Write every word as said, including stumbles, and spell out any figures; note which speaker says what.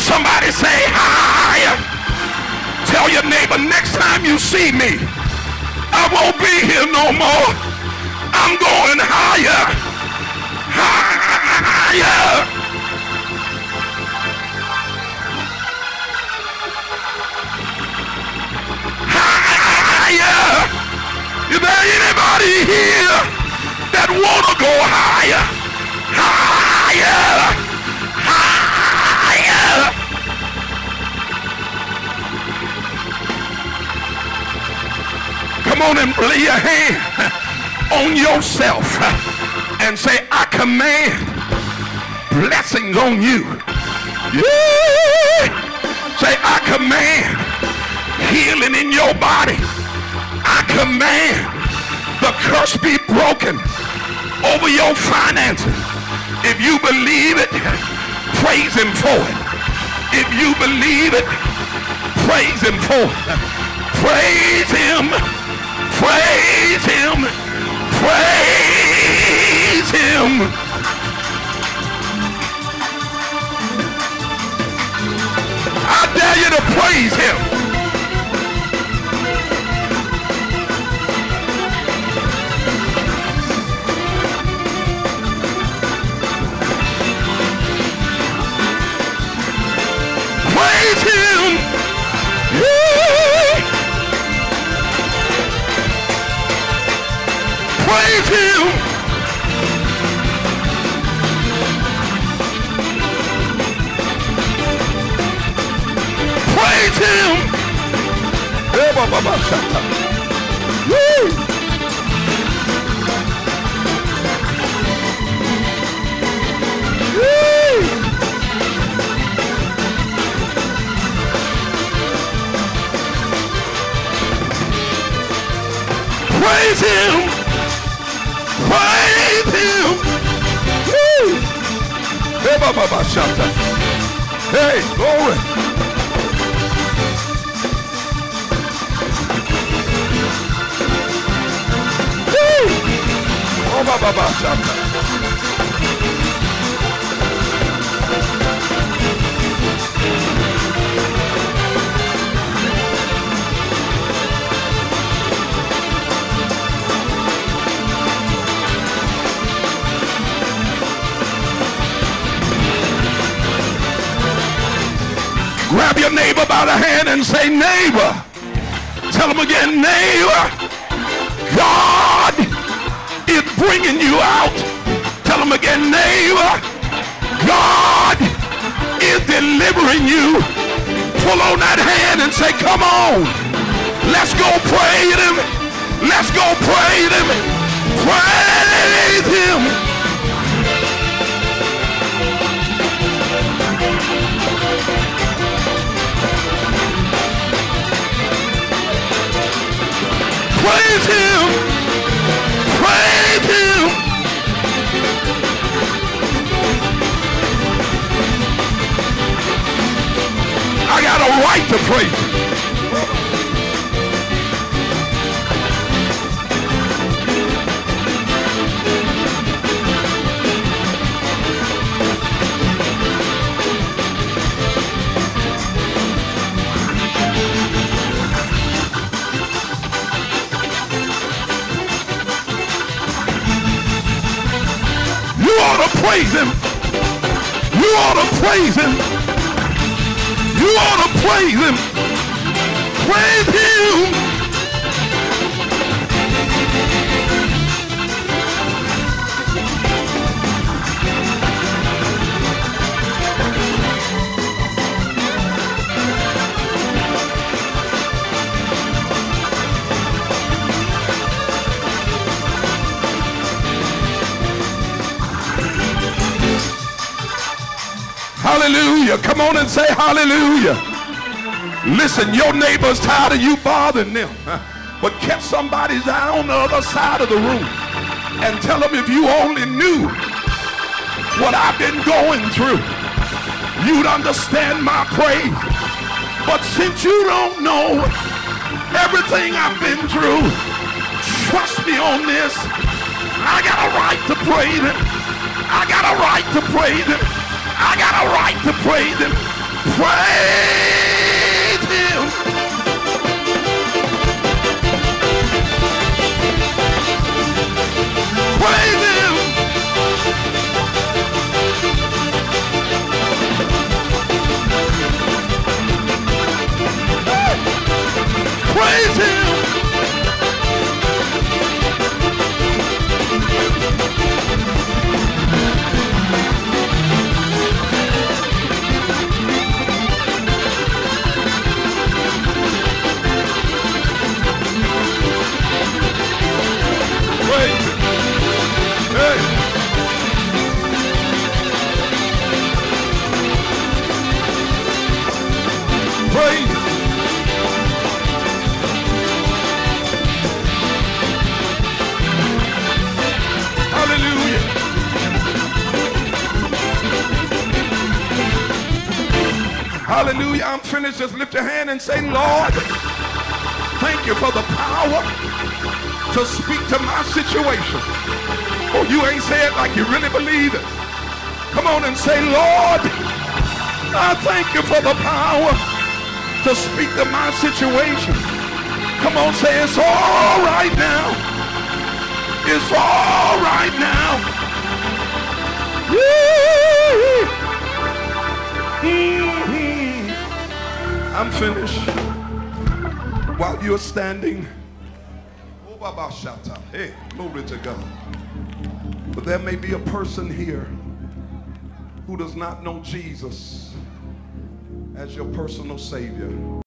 Speaker 1: Somebody say higher. Tell your neighbor, next time you see me, I won't be here no more. I'm going higher. Higher. Higher. Is there anybody here that want to go higher? Higher. Higher. Come on and lay your hand on yourself and say, I command blessings on you. Yeah. Say, I command healing in your body. I command the curse be broken over your finances. If you believe it, praise him for it. If you believe it, praise him for it. Praise him. Praise him. Praise him. I dare you to praise him. Praise him. Yeah. Praise him. Praise him. Woo. Woo. Praise him. Praise him. Woo. Hey, glory. Woo. Oh, Baba Bashanta. Grab your neighbor by the hand and say, neighbor. Tell him again, neighbor. God is bringing you out. Tell him again, neighbor. God is delivering you. Pull on that hand and say, come on. Let's go praise him. Let's go praise him. Praise him. Praise him. Praise him. I got a right to praise him. You ought to praise him. You ought to praise him. You ought to praise him. Praise him. Hallelujah. Come on and say hallelujah. Listen, your neighbor's tired of you bothering them, but catch somebody's eye on the other side of the room and tell them, if you only knew what I've been going through, you'd understand my praise. But since you don't know everything I've been through, trust me on this, I got a right to praise him. I got a right to praise him. I got a right to praise him. Praise him. Praise him. Praise him. Praise him. Hey. Praise him. Hallelujah. Hallelujah. I'm finished. Just lift your hand and say, Lord, thank you for the power to speak to my situation. Oh, you ain't say it like you really believe it. Come on and say, Lord, I thank you for the power to speak to my situation. Come on, say it's all right now. It's all right now. Mm-hmm. I'm finished. While you're standing, oh, Baba Shata. Hey, glory to God. But there may be a person here who does not know Jesus as your personal Savior.